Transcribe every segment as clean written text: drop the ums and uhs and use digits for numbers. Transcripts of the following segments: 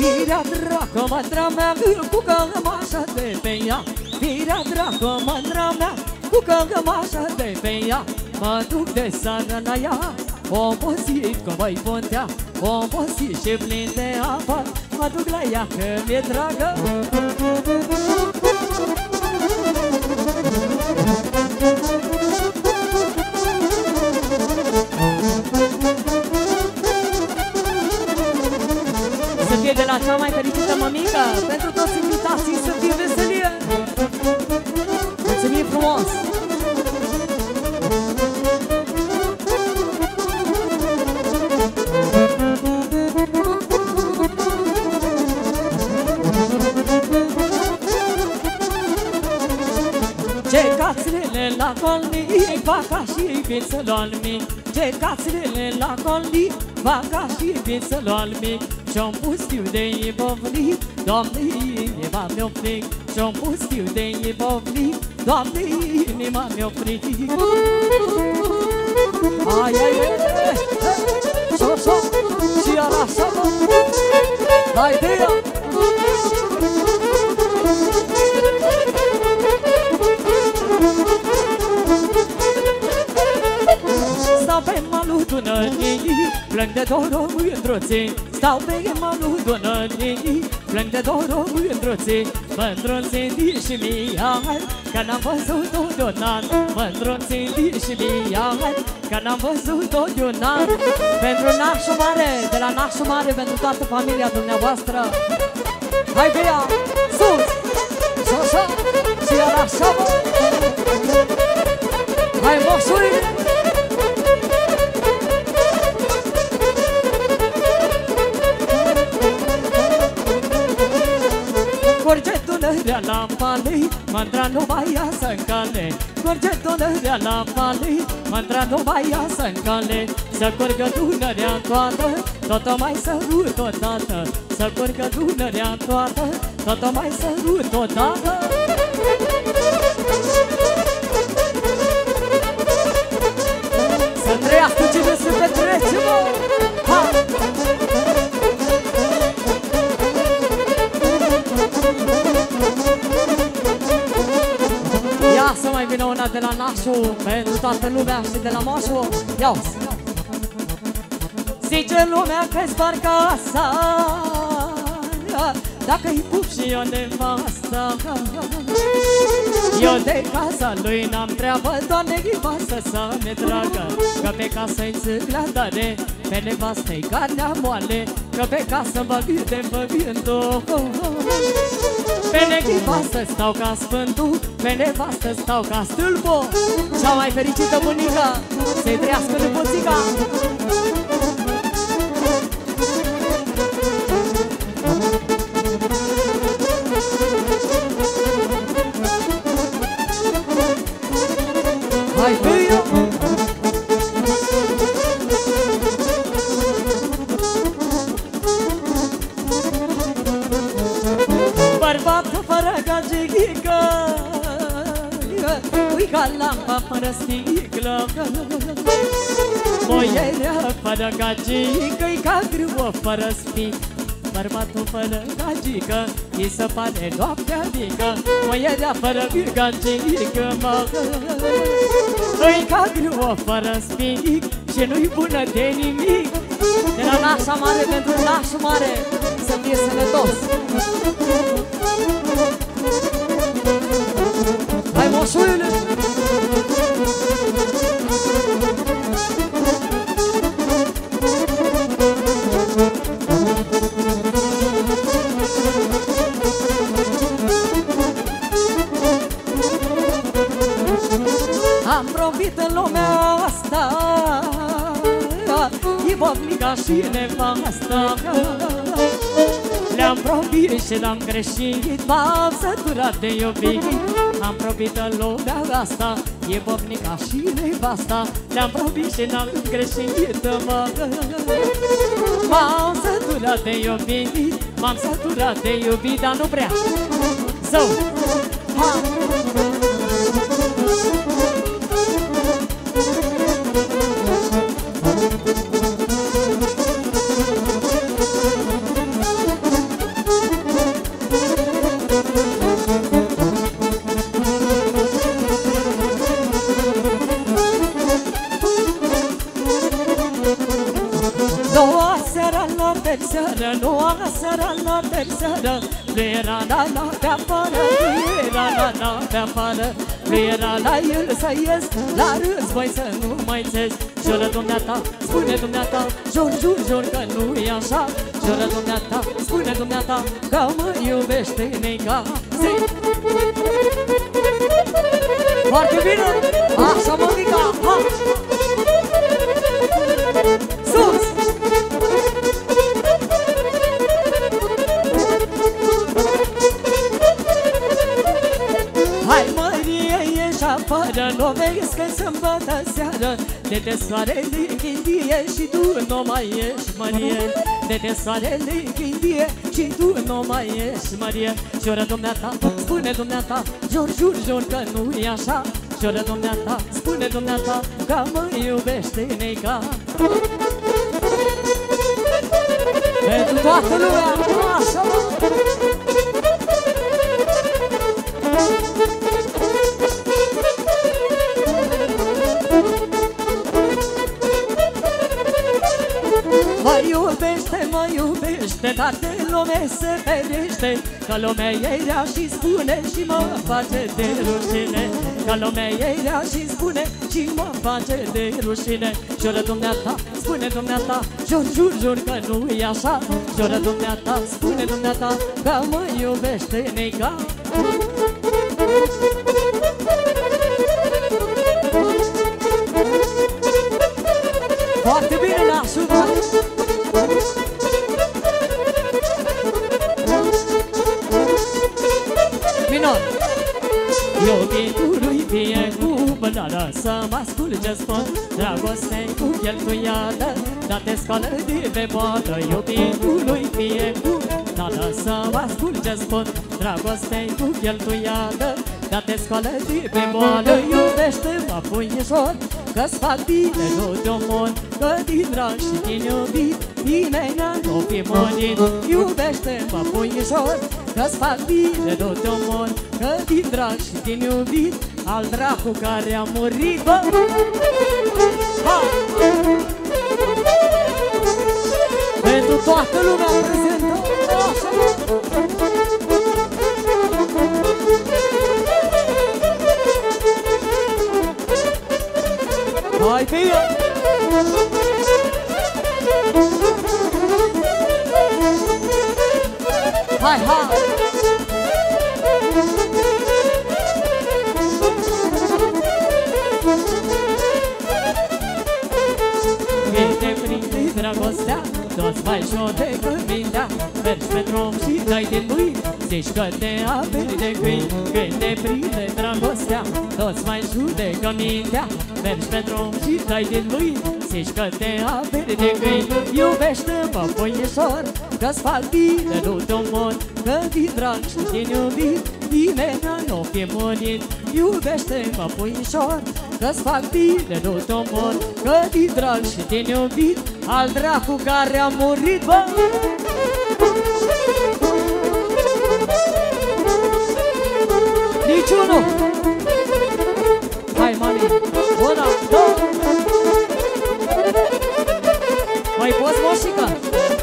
Firea dracu, mândra mea, cu cămașa de pe ea. Firea dracu, mândra mea, cu cămașa de pe ea. Mă duc de seară la ea, obosit că voi puntea, obosit și plin de apă. Mă duc la ea că mi-e dragă. Să fie de la cea mai fericită mămică, pentru toți invitații să fie veselie. Mulțumim frumos! Cecațele la colni, vaca și vițelul al mi. Cecațele la colni, vaca și vițelul al mi. Și-o pustiu de ibovni, Doamne, inima mi-o fric. Și-o pustiu de ibovni, Doamne, inima mi-o fric. Ai, ai, ai, so, și iar așa, la ideea. Stau pe malul Dunării, plâng de dor o mândruțe. Stau pe malul Dunării, plâng de dor o mândruțe. Mândruțe și mia, că n-am văzut-o de un an. Mândruțe și mia, că n-am văzut-o de un an. Pentru nașul mare, de la nașul mare, pentru toată familia dumneavoastră. Hai Bea, sus, așa, și iar așa, mă. Hai moșurile. Curge Dunărea la vale, mândra nu mai iasă în cale. Curge Dunărea la vale, mândra nu mai iasă în cale. Să curgă Dunărea toată, tot o mai sărut odată. Să curgă Dunărea toată, tot o mai sărut odată. Să trăiască cine se petrece, mă! Ha! Ia să mai vină una de la nașul, pentru toată lumea și de la moșul. Ia-o-ți! Zice lumea că-i spar casa, dacă-i pup și eu nevasta. Eu de casa lui n-am treabă, Doamne-i pasă să ne tragă. Că pe casă-i țâclea tare, pe nevastă-i carnea moale. Că pe casă mă gâde făgându. Pe nevastă stau ca sfântul, pe nevastă stau ca stâlpul. Cea mai fericită bunica, să-i trăiască nepoțica. Hai, băia! Bărbatul fără gagică, ui ca lampa fără sticlă. Moierea fără gagică-i ca grâvă fără spic. Bărbatul fără gagică, îi se pare noaptea mică. Moierea fără gagică, mă, îi ca grâvă fără spic. Și nu-i bună de nimic. De la nașa mare pentru nașul mare, să fie sănătos. Hai moșurile! Am probit în lumea asta, ibovnica și nevasta. Le-am probit și l-am greșit, m-am săturat de iubit. Am probit în lumea asta, ibovnica și nevasta. Le-am probit și n-am greșit, m-am săturat de iubit. M-am săturat de iubit, dar nu prea. Zău! Ha! la terseară, noua seara la terseară. Nu era la pe afară, nu era la pe afară. Nu era la el să ies, la război să nu mai țes. Jură dumneata, spune dumneata, jur, jur, jur că nu e așa. Jură dumneata, spune dumneata, că mă iubește neica. Zi! Foarte bine! Așa mămica! Ha! Sus! Hai Marie, ieși afară, n-o vezi că sâmbătă seară. De soarele chindie și tu nu mai ești Marie. De soarele chindie și tu nu mai ești Marie. Jură dumneata, spune dumneata, jur, jur, jur că nu e așa. Jură dumneata, spune dumneata, că mă iubește neica. Pentru toată lumea, așa mă! Mă iubește, dar de lume se ferește. Că lumea e rea și spune și mă face de rușine. Că lumea e rea și spune și mă face de rușine. Jură dumneata, spune dumneata, jur, jur, jur că nu e așa. Jură dumneata, spune dumneata, că mă iubește neica. Foarte bine l-a sunat. Minor. Iubitului fie cu bălada, să mă ascult ce spun. Dragoste-i cu cheltuială, dar te scoală de pe boală. Iubitului fie cu bălada, să mă ascult ce spun. Dragoste-i cu cheltuială, dar te scoală de pe boală. Iubește-mă, puișor, că-ți fac bine, nu te omor. Că din drag și din iubit, nimeni nu fi murit. Iubește-mă, puișor, că-ți fac bine, nu te omor. Că din drag și din iubit, al dracu care a murit. Ha! Pentru toată lumea prezentă, așa! Hai fie! Hai, hai! Când te prinde dragostea, toți mai jodecă mintea. Mergi pe drum și dai din mâini, zici că te aperi de câini. Când te prinde dragostea, toți mai judecă mintea. Mergi pe drum și dai din mâini, zici că te aperi de câini. Iubește-mă, puișor, că-ți fac bine, nu te omor. Că din drag și din iubit, nimeni nu fi murit. Iubește-mă, puișor, că-ți fac bine, nu te omor. Că din drag și din iubit, al dracu care a murit, bă! Niciunul! Hai, mami! Una, două! Mai poți, moșică?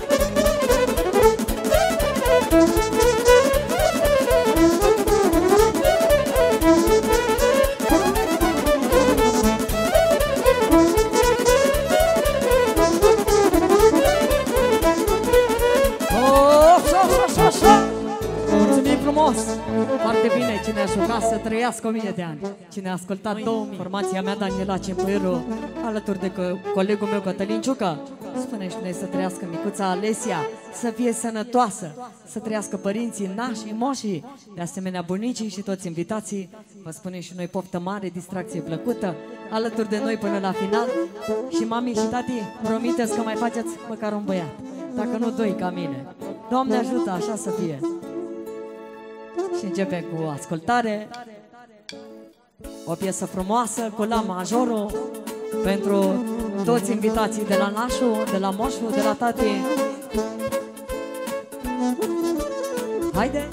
Foarte bine, cine a jucat să trăiască 1000 de ani. Cine a ascultat 2000. Formația mea, Daniela Cempăiru, alături de colegul meu, Cătălin Ciucă. Spune și noi să trăiască micuța Alesia, să fie sănătoasă, să trăiască părinții, nașii, moșii, de asemenea bunicii și toți invitații. Vă spunem și noi poftă mare, distracție plăcută, alături de noi până la final. Și mami și tati, promiteți că mai faceți măcar un băiat, dacă nu doi ca mine. Doamne ajută, așa să fie. Și începem cu ascultare. O piesă frumoasă cu la majorul pentru toți invitații de la nașu, de la moșu, de la tati. Haide!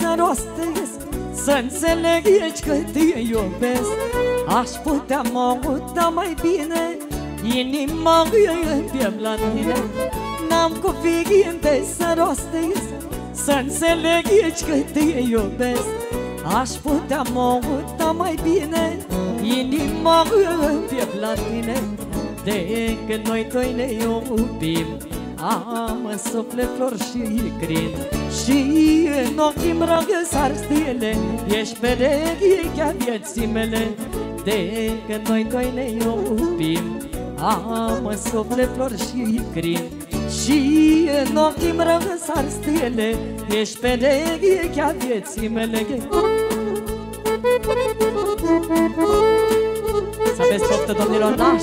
să rostesc, să înțelegi că te iubesc. Aș putea mă uita mai bine, inima îmi piept la tine. N-am cuvinte să rostesc, să înțelegi că te iubesc. Aș putea mă uita mai bine, inima îmi piept la tine. De când noi doi ne iubim, am în suflet flori și crin, și în ochii-mi răsar stele, ești perechea vieții mele. De când noi doi ne iubim, am în suflet flori și crin, și în ochii-mi răsar stele, ești perechea vieții mele. Să aveți poftă, domnilor nași!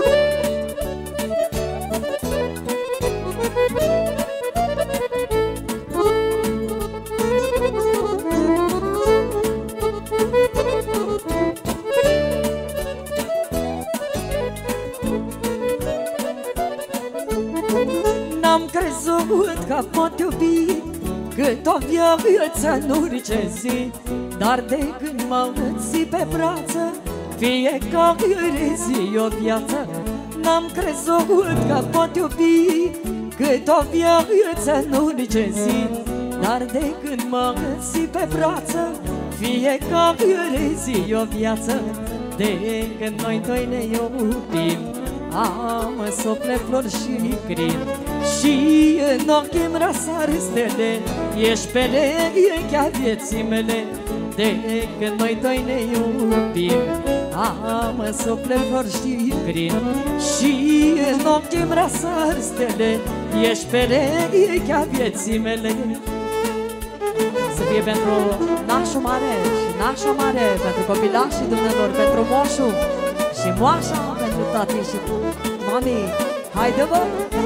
N-am crezut că pot iubi cât o viață în orice zi, dar de când mă ții pe brață, fiecare zi o viață. N-am crezut că pot iubi cât o viață în orice zi, dar de când mă ții pe brață, fiecare zi o viață. De când noi doi ne iubim, am în suflet flori și crin, și în ochii-mi răsar stele, ești perechea vieții mele. De când noi doi ne iubim, am în suflet flori și crin, și în ochii-mi răsar stele, ești perechea vieții mele. Să fie pentru nașul mare și nașa mare, pentru copilașii dumnealor, pentru moșul și moașa, pentru tati și mami. Haide, bă!